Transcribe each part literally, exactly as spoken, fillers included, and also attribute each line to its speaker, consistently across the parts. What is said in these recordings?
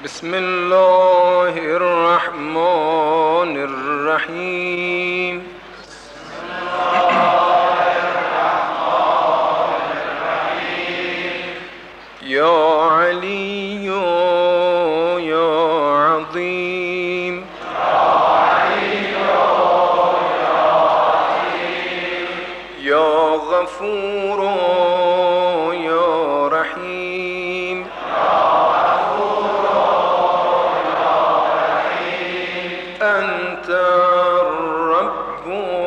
Speaker 1: بسم الله الرحمن الرحيم.
Speaker 2: بسم الله الرحمن الرحيم.
Speaker 1: يا علي يا عظيم.
Speaker 2: يا علي يا عظيم.
Speaker 1: يا غفور يا رحيم. أنت الرب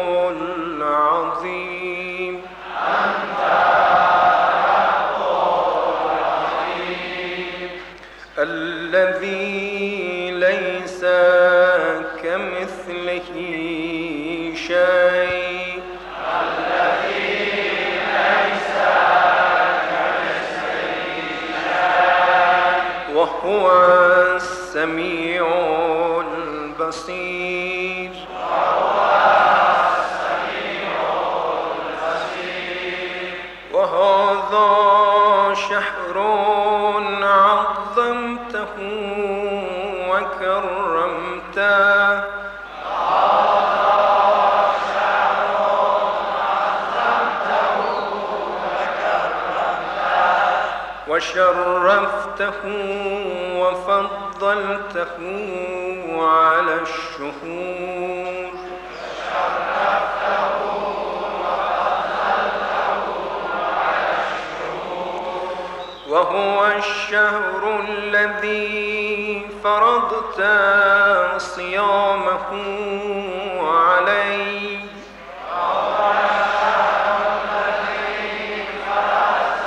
Speaker 1: العظيم.
Speaker 2: أنت الرب العظيم.
Speaker 1: الذي ليس كمثله شيء.
Speaker 2: الذي ليس كمثله شيء.
Speaker 1: وهو السميع البصير.
Speaker 2: وهو السميع البصير.
Speaker 1: وهذا شهر عظمته وكرمته.
Speaker 2: هذا شهر عظمته وكرمته.
Speaker 1: وشرفته وفضلته على الشهور.
Speaker 2: شرفته وفضلته على الشهور.
Speaker 1: وهو الشهر الذي فرضت صيامه عليه.
Speaker 2: وهو الشهر الذي فرضت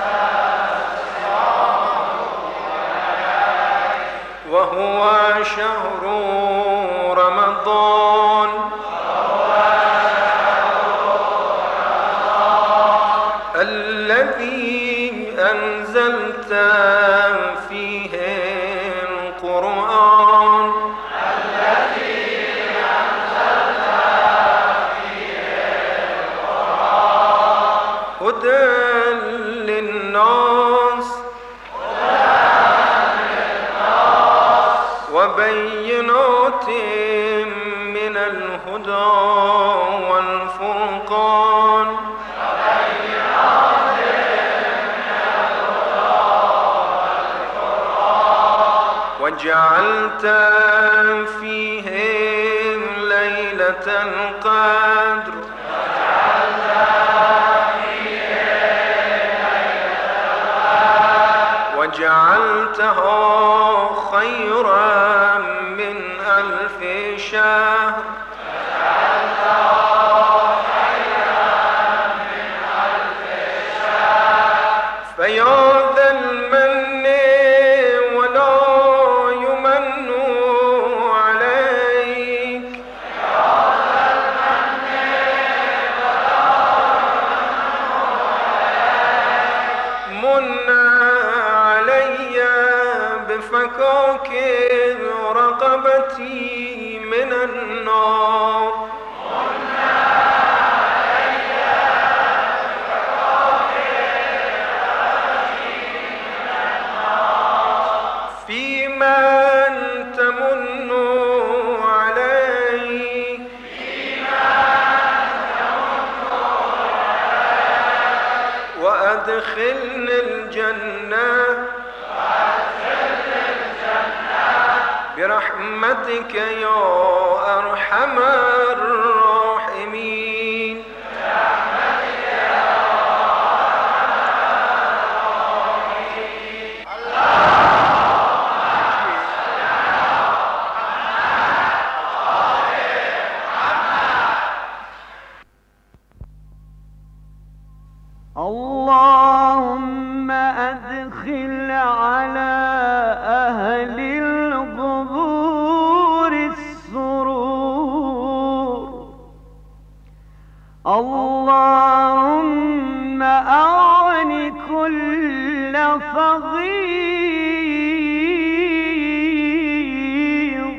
Speaker 2: صيامه عليه.
Speaker 1: وهو شهر رمضان.
Speaker 2: وهو شهر رمضان.
Speaker 1: الذي أنزلت فيه القرآن.
Speaker 2: الذي أنزلت فيه القرآن.
Speaker 1: هدى للناس وبينات من الهدى والفرقان.
Speaker 2: وبينات من الهدى والفرقان.
Speaker 1: وجعلت فيه ليلة القدر.
Speaker 2: وجعلت فيه ليلة القدر.
Speaker 1: وجعلتها خيرا من ألف شهر.
Speaker 2: وجعلتها خيرا من ألف شهر.
Speaker 1: فيا ذا المن ولا يمن عليك.
Speaker 2: يا ذا المن ولا يمن عليك.
Speaker 1: من علي بفكاك رقبتي من النار.
Speaker 2: من علي بفكاك رقبتي من النار.
Speaker 1: في من تمن علي.
Speaker 2: فيما تمن عليك.
Speaker 1: وأدخلني الجنة
Speaker 2: وأدخلني الجنة
Speaker 1: برحمتك يا أرحم الراحمين.
Speaker 2: برحمتك يا أرحم الراحمين.
Speaker 3: اللهم أدخل على أهل القبور السرور. اللهم أعن كل فقير.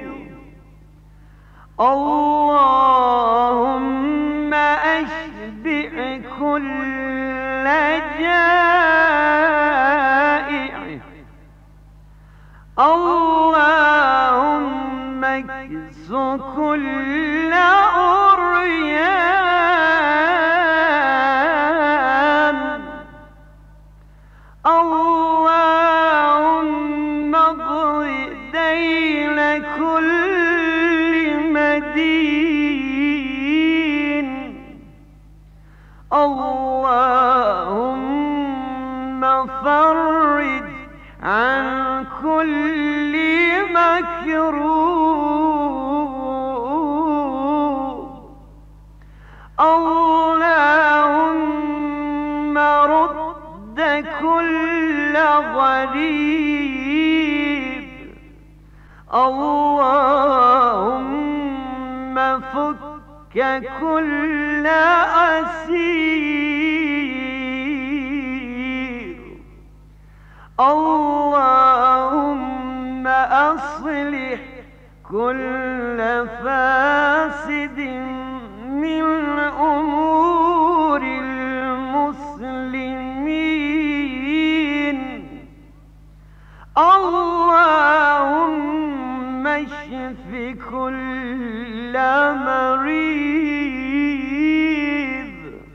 Speaker 3: اللهم أشبع كل جائع. الله كل أريان اللهم اقض دين كل مدين اللهم فرج عن كل مكروه اللهم رد كل غريب اللهم فك كل أسير اللهم أصلح كل فاسد من أمور المسلمين اللهم اشف كل مريض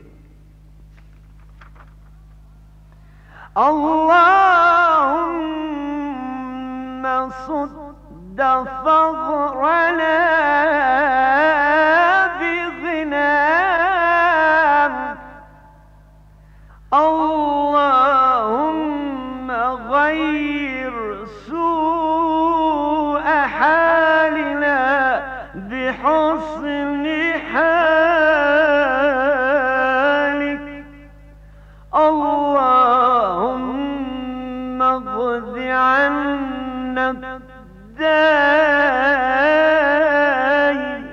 Speaker 3: اللهم صد فقرنا بغنام اللهم غير سوء حالنا بحسن حالك اللهم اقض عنا الدين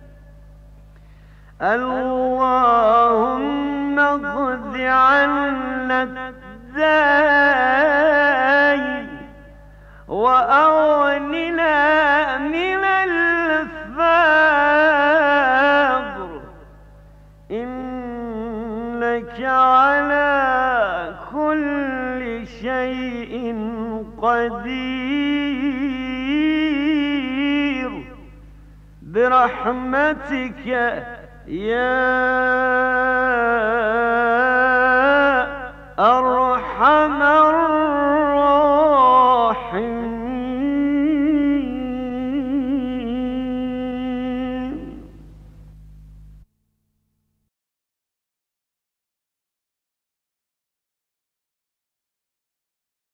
Speaker 3: اللهم اقض عنا الدين وأغننا من الفقر إنك على كل شيء قدير برحمتك يا